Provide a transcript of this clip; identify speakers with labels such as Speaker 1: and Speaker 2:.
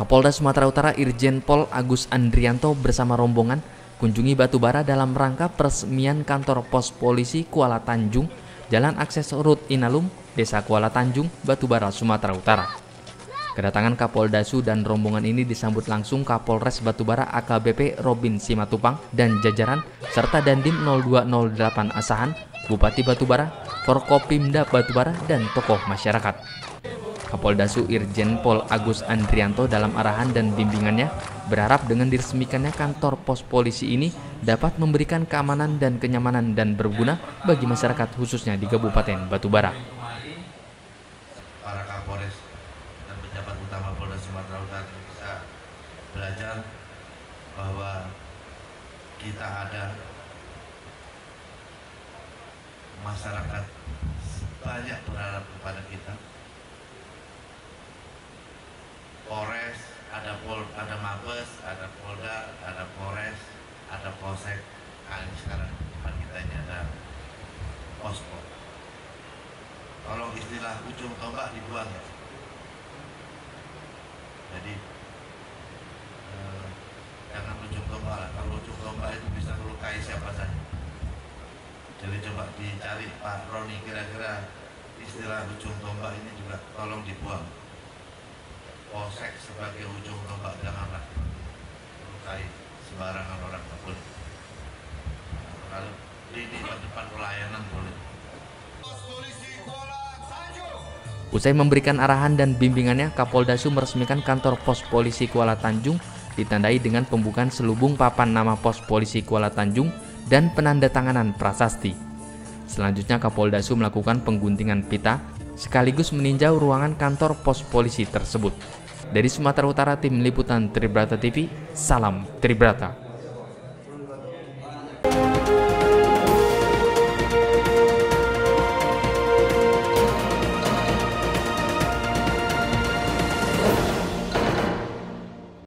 Speaker 1: Kapolda Sumatera Utara Irjen Pol Agus Andrianto bersama rombongan kunjungi Batubara dalam rangka peresmian kantor pos polisi Kuala Tanjung, Jalan Akses Rut Inalum, Desa Kuala Tanjung, Batubara, Sumatera Utara. Kedatangan Kapoldasu dan rombongan ini disambut langsung Kapolres Batubara AKBP Robin Simatupang dan jajaran serta Dandim 0208 Asahan, Bupati Batubara, Forkopimda Batubara, dan tokoh masyarakat. Kapoldasu Irjen Pol Agus Andrianto dalam arahan dan bimbingannya berharap dengan diresmikannya kantor pos polisi ini dapat memberikan keamanan dan kenyamanan dan berguna bagi masyarakat khususnya di Kabupaten Batubara.
Speaker 2: Para Kapolres dan pejabat utama Polda Sumatera Utara bisa belajar bahwa kita ada masyarakat banyak berharap kepada kita. Polres, ada Mabes, ada Polda, ada Polres, ada Polsek. Nah, ini sekarang depan kita ini ada posko. Tolong istilah ujung tombak dibuang ya. Jadi jangan ujung tombak. Kalau ujung tombak itu bisa melukai siapa saja. Jadi coba dicari Pak Roni, kira-kira istilah ujung tombak ini juga tolong dibuang. Polsek sebagai ujung tombak janganlah melukai sembarangan orang boleh. Kalau di depan pelayanan boleh.
Speaker 1: Usai memberikan arahan dan bimbingannya, Kapoldasu meresmikan kantor pos polisi Kuala Tanjung ditandai dengan pembukaan selubung papan nama pos polisi Kuala Tanjung dan penandatanganan prasasti. Selanjutnya Kapoldasu melakukan pengguntingan pita sekaligus meninjau ruangan kantor pos polisi tersebut. Dari Sumatera Utara, Tim Liputan Tribrata TV, salam Tribrata.